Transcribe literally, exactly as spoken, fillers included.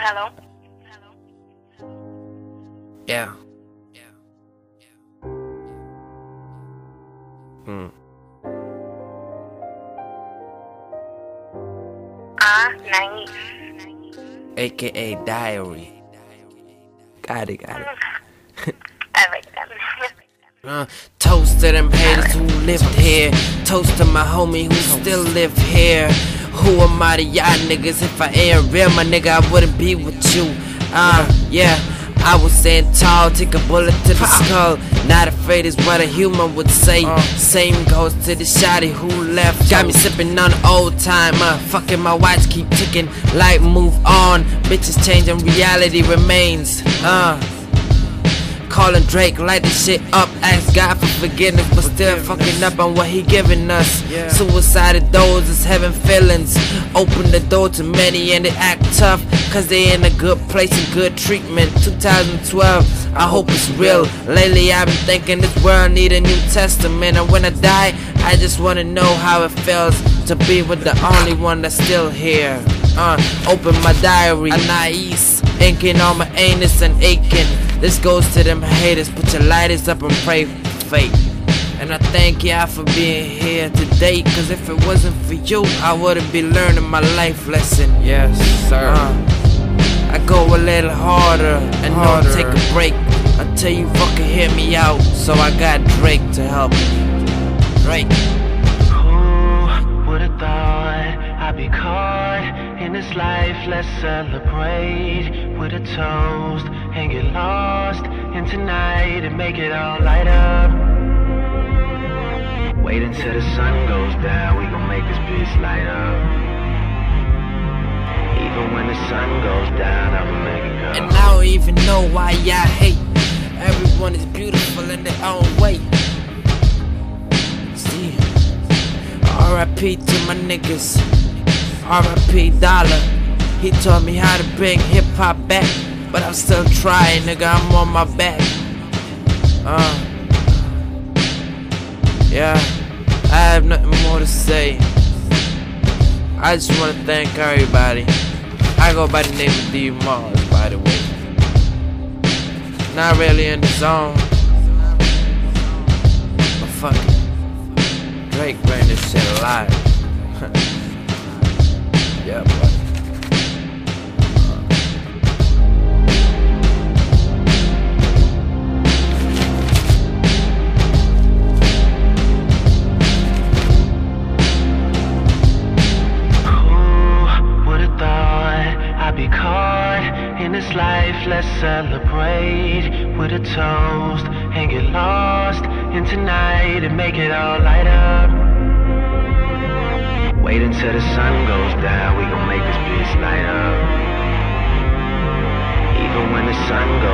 Hello? Yeah. Hmm. Ah, nice. A K A Diary. Got it, got it. I like that. Uh, toast to them haters who lived here. Toast to my homie who still live here. Who am I to y'all niggas? If I ain't real, my nigga, I wouldn't be with you. Uh, yeah. I was saying tall, take a bullet to the skull. Not afraid is what a human would say. Same goes to the shawty who left. Got me sipping on old timer. Fucking my watch keep ticking. Light move on. Bitches changing, reality remains. Uh. Calling Drake, light the shit up. Ask God for forgiveness, but still fucking up on what he giving us. Suicide of those is having feelings. Open the door to many and they act tough, cause they in a good place and good treatment. Two thousand twelve, I hope it's real. Lately I've been thinking this world need a New Testament. And when I die, I just wanna know how it feels to be with the only one that's still here. Uh, open my diary, Anais, inking on my anus and aching. This goes to them haters, put your lighters up and pray for fate. And I thank y'all for being here today, cause if it wasn't for you, I wouldn't be learning my life lesson. Yes, sir. Uh, I go a little harder and harder. Don't take a break until you fucking hear me out. So I got Drake to help me. Drake. Who would've thought I'd be caught in this life? Let's celebrate with a toast and get lost in tonight and make it all light up. Wait until the sun goes down, we gon' make this bitch light up. Even when the sun goes down, I'ma make it go. And I don't even know why y'all hate. Everyone is beautiful in their own way. See, R I P to my niggas. R I P Dollar. He taught me how to bring hip hop back, but I'm still trying, nigga. I'm on my back. Uh, yeah, I have nothing more to say. I just want to thank everybody. I go by the name of D Mars, by the way. Not really in the zone, but fuck it. Drake bring this shit alive. Yeah, buddy. Be caught in this life, let's celebrate with a toast and get lost in tonight and make it all light up. Wait until the sun goes down, we gon' make this bitch light up. Even when the sun goes